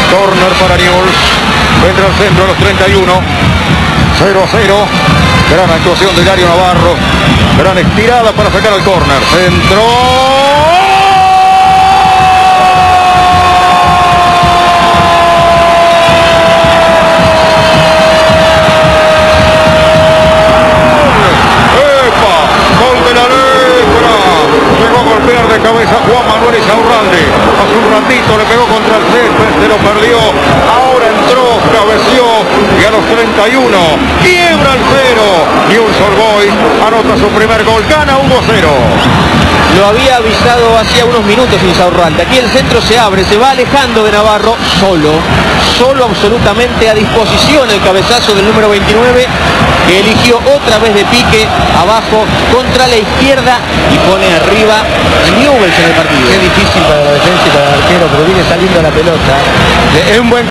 Corner para Newell's. Vendrá al centro a los 31. 0-0. Gran actuación de Dario Navarro. Gran estirada para sacar al córner. Centro. De cabeza Juan Manuel Insaurralde. Hace un ratito le pegó contra el césped, se lo perdió. Ahora entró, cabeció y a los 31 quiebra el cero. Newell's Old Boys anota su primer gol, gana 1-0. Lo había avisado hacía unos minutos Insaurralde. Aquí el centro se abre, se va alejando de Navarro, solo absolutamente a disposición el cabezazo del número 29, que eligió otra vez de pique abajo contra la izquierda y pone arriba a Newell's en el partido. Es difícil para la defensa y para el arquero, pero viene saliendo la pelota. Es un buen